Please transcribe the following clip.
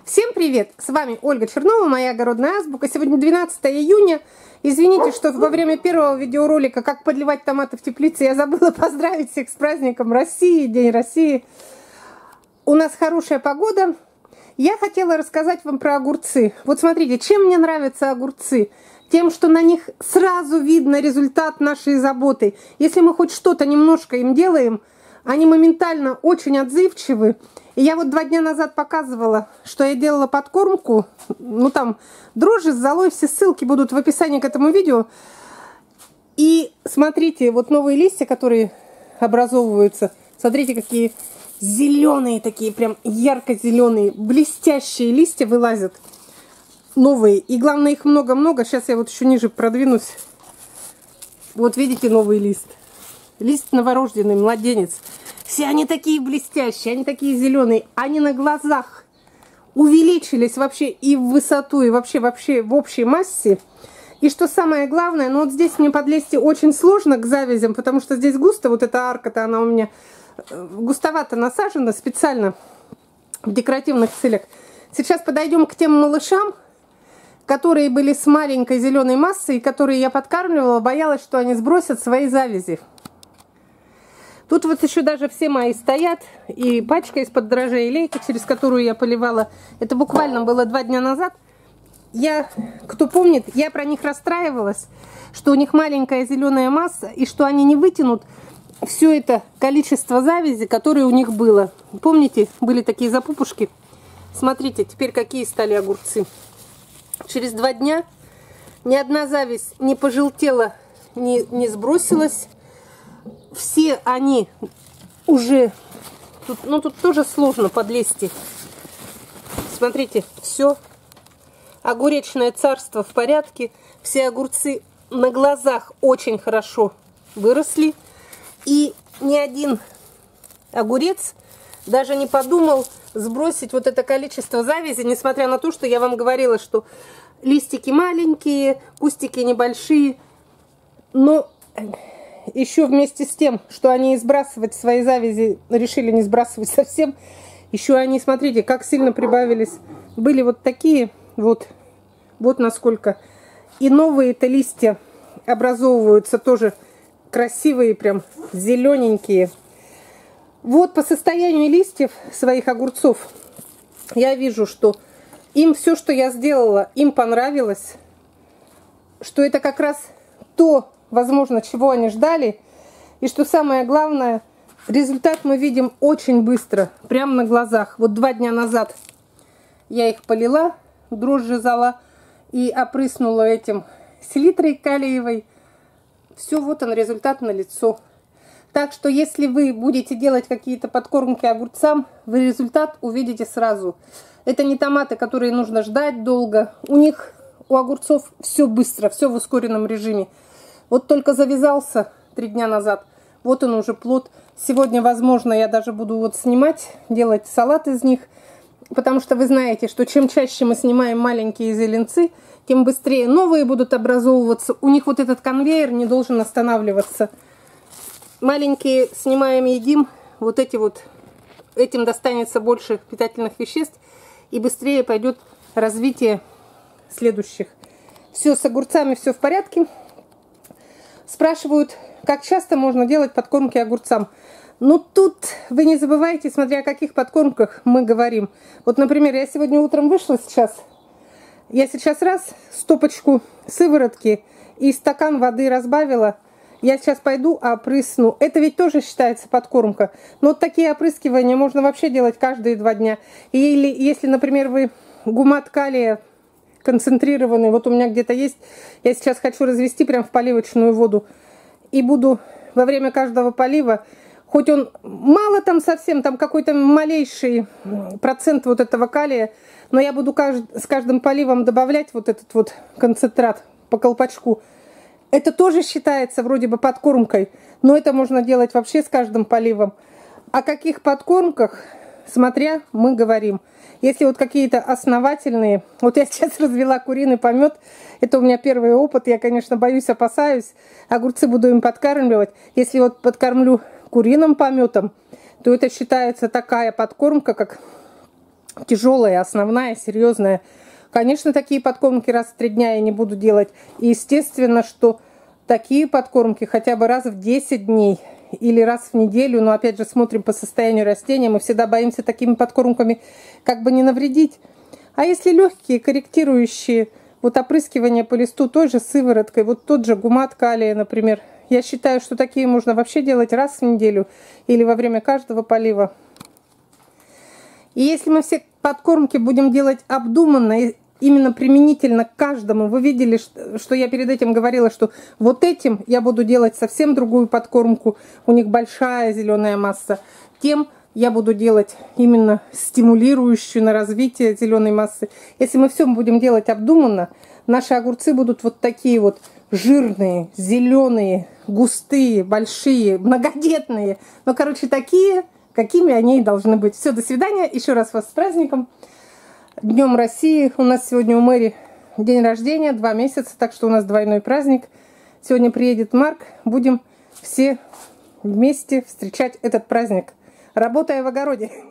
Всем привет! С вами Ольга Чернова, моя огородная азбука. Сегодня 12 июня. Извините, что во время первого видеоролика «Как подливать томаты в теплице» я забыла поздравить всех с праздником России, День России. У нас хорошая погода. Я хотела рассказать вам про огурцы. Вот смотрите, чем мне нравятся огурцы? Тем, что на них сразу видно результат нашей заботы. Если мы хоть что-то немножко им делаем, они моментально очень отзывчивы. И я вот 2 дня назад показывала, что я делала подкормку. Ну там дрожжи с золой, все ссылки будут в описании к этому видео. И смотрите, вот новые листья, которые образовываются. Смотрите, какие зеленые такие, прям ярко-зеленые, блестящие листья вылазят. Новые. И главное, их много-много. Сейчас я вот еще ниже продвинусь. Вот видите новый лист. Лист новорожденный, младенец. Все они такие блестящие, они такие зеленые. Они на глазах увеличились вообще и в высоту, и вообще в общей массе. И что самое главное, ну вот здесь мне подлезть очень сложно к завязям, потому что здесь густо, вот эта арка-то, она у меня густовато насажена специально в декоративных целях. Сейчас подойдем к тем малышам, которые были с маленькой зеленой массой, которые я подкармливала, боялась, что они сбросят свои завязи. Тут вот еще даже все мои стоят, и пачка из-под дрожжей, и лейка, через которую я поливала. Это буквально было 2 дня назад. Кто помнит, я про них расстраивалась, что у них маленькая зеленая масса, и что они не вытянут все это количество завязи, которое у них было. Помните, были такие запупушки? Смотрите, теперь какие стали огурцы. Через 2 дня ни одна завязь не пожелтела, не сбросилась. Все они уже... Тут тоже сложно подлезть. Смотрите, все. Огуречное царство в порядке. Все огурцы на глазах очень хорошо выросли. И ни один огурец даже не подумал сбросить вот это количество завязи, несмотря на то, что я вам говорила, что листики маленькие, кустики небольшие. Но... еще вместе с тем, что они сбрасывать свои завязи решили не сбрасывать совсем, еще они, смотрите, как сильно прибавились. Были вот такие, вот насколько. И новые-то листья образовываются тоже красивые, прям зелененькие. Вот по состоянию листьев своих огурцов я вижу, что им все, что я сделала, им понравилось. Что это как раз то, возможно, чего они ждали. И что самое главное, результат мы видим очень быстро, прямо на глазах. Вот 2 дня назад я их полила, дрожжи зала, и опрыснула этим селитрой калиевой. Все, вот он, результат налицо. Так что, если вы будете делать какие-то подкормки огурцам, вы результат увидите сразу. Это не томаты, которые нужно ждать долго. У огурцов все быстро, все в ускоренном режиме. Вот только завязался 3 дня назад. Вот он уже плод. Сегодня, возможно, я даже буду вот снимать, делать салат из них. Потому что вы знаете, что чем чаще мы снимаем маленькие зеленцы, тем быстрее новые будут образовываться. У них вот этот конвейер не должен останавливаться. Маленькие снимаем, едим. Вот эти вот, этим достанется больше питательных веществ. И быстрее пойдет развитие следующих. Все с огурцами, все в порядке. Спрашивают, как часто можно делать подкормки огурцам. Ну, тут вы не забывайте, смотря о каких подкормках мы говорим. Вот, например, я сегодня утром вышла сейчас. Я сейчас раз стопочку сыворотки и стакан воды разбавила. Я сейчас пойду опрысну. Это ведь тоже считается подкормка. Но вот такие опрыскивания можно вообще делать каждые 2 дня. Или если, например, вы гумат калия концентрированный, вот у меня где-то есть, я сейчас хочу развести прям в поливочную воду, и буду во время каждого полива, хоть он мало там совсем, там какой-то малейший процент вот этого калия, но я буду с каждым поливом добавлять вот этот вот концентрат по колпачку. Это тоже считается вроде бы подкормкой, но это можно делать вообще с каждым поливом. О каких подкормках, смотря, мы говорим. Если вот какие-то основательные... Вот я сейчас развела куриный помет. Это у меня первый опыт. Я, конечно, боюсь, опасаюсь. Огурцы буду им подкармливать. Если вот подкормлю куриным пометом, то это считается такая подкормка, как тяжелая, основная, серьезная. Конечно, такие подкормки раз в 3 дня я не буду делать. И естественно, что такие подкормки хотя бы раз в 10 дней или раз в неделю, но опять же смотрим по состоянию растения, мы всегда боимся такими подкормками как бы не навредить. А если легкие, корректирующие, вот опрыскивание по листу той же сывороткой, вот тот же гумат калия, например, я считаю, что такие можно вообще делать раз в неделю или во время каждого полива. И если мы все подкормки будем делать обдуманно, именно применительно к каждому, вы видели, что я перед этим говорила, что вот этим я буду делать совсем другую подкормку, у них большая зеленая масса, тем я буду делать именно стимулирующую на развитие зеленой массы. Если мы все будем делать обдуманно, наши огурцы будут вот такие вот жирные, зеленые, густые, большие, многодетные. Ну, короче, такие, какими они и должны быть. Все, до свидания. Еще раз вас с праздником. Днем России. У нас сегодня у Мэри день рождения, 2 месяца, так что у нас двойной праздник. Сегодня приедет Марк. Будем все вместе встречать этот праздник, работая в огороде.